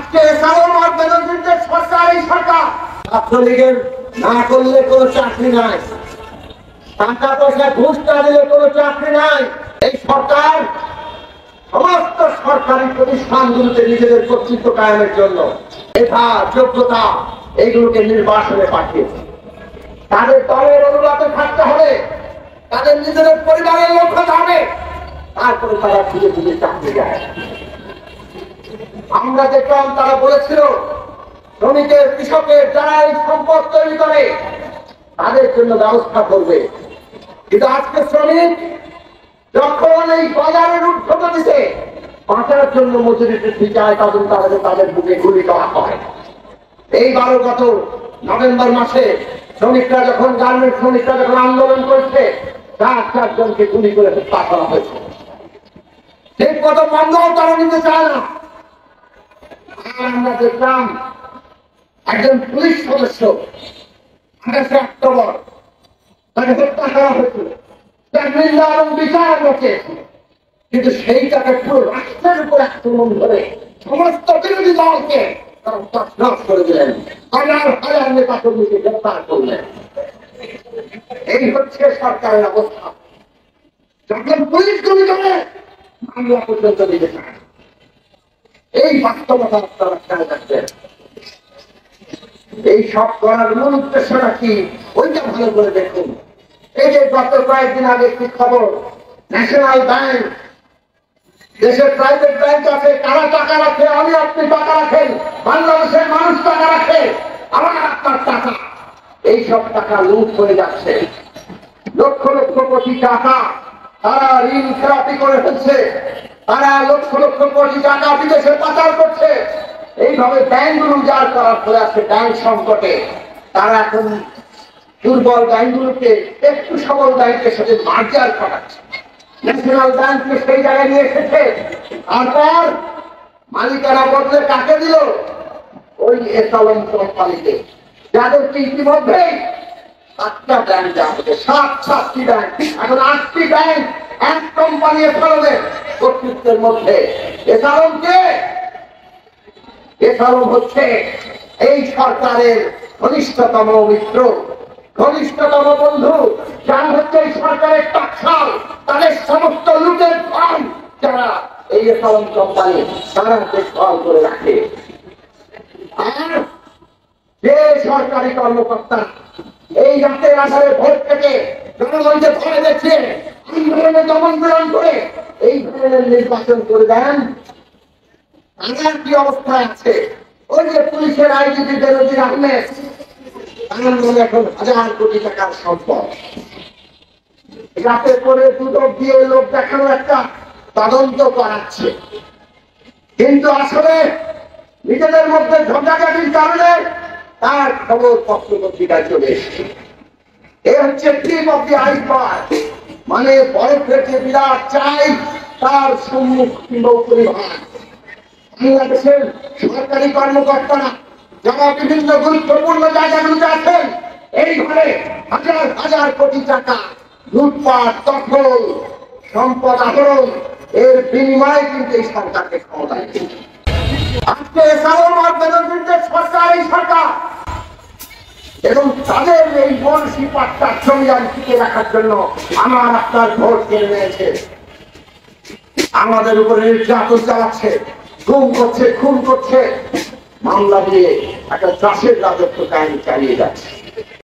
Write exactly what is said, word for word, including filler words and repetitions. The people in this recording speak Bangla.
আজকে সালাম আর বেনজিরের সরকার এই সরকার ছাত্রলীগের না করলে কোনো চাকরি নাই, টাকা পয়সা ঘুষ না দিলে কোনো চাকরি নাই। এই সরকার সমস্ত সরকারি প্রতিষ্ঠানগুলোতে নিজেদের কর্তৃত্ব কায়েমের জন্য মেধা যোগ্যতা এইগুলোকে নির্বাচনে পাঠিয়েছে। তাদের দলের অনুগত থাকতে হবে, তাদের নিজেদের পরিবারের লোক হতে হবে, তারপরে তারা ধীরে ধীরে চাকরি যায়। আমরা দেখলাম তারা বলেছিল শ্রমিকের কৃষকের যারা এই সম্পদ তৈরি করে তাদের জন্য ব্যবস্থা করবে, কিন্তু আজকে শ্রমিক যখন এই বাজারের উদ্যোগ দিতে বাঁচার জন্য মজুরি বৃদ্ধি চায় তখন তাদের তাদের বুকে গুলি করা হয়। এইবারও গত নভেম্বর মাসে শ্রমিকরা যখন গার্মেন্ট শ্রমিকরা যখন আন্দোলন করছে চার চারজনকে গুলি করে হত্যা করা হয়েছে। ঠিক মতো বন্ধও তারা নিতে চায় না। আমরা দেখলাম একজন পুলিশ সদস্য আঠাশে অক্টোবর তাকে হত্যা করা হয়েছিল, তার নিন্দা এবং বিচার রয়েছে, কিন্তু সেইটাকে পুরো রাষ্ট্রের উপর আক্রমণ করে সমস্ত বিরোধী দলকে তারা তছনছ করে দিলেন, হাজার হাজার নেতা কর্মীকে গ্রেফতার করলেন। এই হচ্ছে সরকারের অবস্থা। যখন পুলিশ গুলি করে মামলা পর্যন্ত নিতে চায়, এই বাস্তবতা আপনারা খেয়াল রাখবেন। এই সব করার মূল উদ্দেশ্যটা কি ওইটা ভালো করে দেখুন। এই যে গত কয়েকদিন আগে একটি খবর, ন্যাশনাল ব্যাংক, দেশের প্রাইভেট ব্যাংক আছে, কারা টাকা রাখে, আমি আপনি টাকা রাখেন, বাংলাদেশের মানুষ টাকা রাখে, আমার আপনার টাকা, এইসব টাকা লুট হয়ে যাচ্ছে। লক্ষ লক্ষ কোটি টাকা তারা ঋণ খেলাপি করে ফেলছে, তারা লক্ষ লক্ষ কোটি টাকা বিদেশে পাচার করছে। এইভাবে ব্যাংকগুলো যার করার ফলে আছে ব্যাংক সংকটে। তারা এখন দুর্বল ব্যাংকগুলোকে একটু সবল ব্যাংকের সাথে মার্জার করাচ্ছে, ন্যাশনাল ব্যাংককে সেই জায়গায় নিয়ে এসেছে। তারপর মালিকানা বদলে কাকে দিল? ওই এসালম কোম্পানিতে, যাদেরকে ইতিমধ্যেই সাতটা ব্যাংক দেওয়া হচ্ছে, সাত সাতটি ব্যাংক, এখন আটটি ব্যাংক এক কোম্পানি এসালমের কর্তৃত্বের মধ্যে। এসালমকে এসালম হচ্ছে এই সরকারের ঘনিষ্ঠতম মিত্র, ঘনিষ্ঠতম বন্ধু, যারা হচ্ছে এই সরকারের টাকশাল, তাদের সমস্ত লুটের ফল যারা এই এসালম কোম্পানি তারা দেখভাল করে রাখে। আর যে সরকারি কর্মকর্তা এই রাতের আধারে ভোট থেকে জনগণকে ভরে দেখছে, এই ধরনের দমন করে এই ধরনের নির্বাচন করে দেন, তাদের কি অবস্থায় আছে? ওই যে পুলিশের আইজিপি বেনজির আহমেদ, তার মনে এখন হাজার কোটি টাকার সম্পদ, রাতে করে দুটো দিয়ে লোক দেখানো একটা তদন্ত করাচ্ছে, কিন্তু আসলে নিজেদের মধ্যে ঝগড়াঝাটির কারণে তার খবর পত্র পত্রিকায় চলে এসেছে। এ হচ্ছে টিপ অফ দি আইসবার্গ, মানে বরফের যে বিরাট চাই তার সম্মুখ কিংবা পরিভাগ। বাংলাদেশের সরকারি কর্মকর্তারা যারা বিভিন্ন গুরুত্বপূর্ণ জায়গাগুলোতে আছেন, এইভাবে হাজার হাজার কোটি টাকা লুটপাট, দখল, সম্পদ আহরণ, এর বিনিময়ে কিন্তু এই সরকারকে ক্ষমতায় দিয়েছে। আজকে সালাম আর বেনজিরের সরকার এই সরকার, এবং তাদের এই বনশী পাট্টার সংবিধান টিকে রাখার জন্য আমার আপনার ভোট কেড়ে নিয়েছে, আমাদের উপরে নির্যাতন চালাচ্ছে, গুম করছে, খুন করছে, মামলা দিয়ে একটা চাষের রাজত্ব কাহিনী চালিয়ে যাচ্ছে।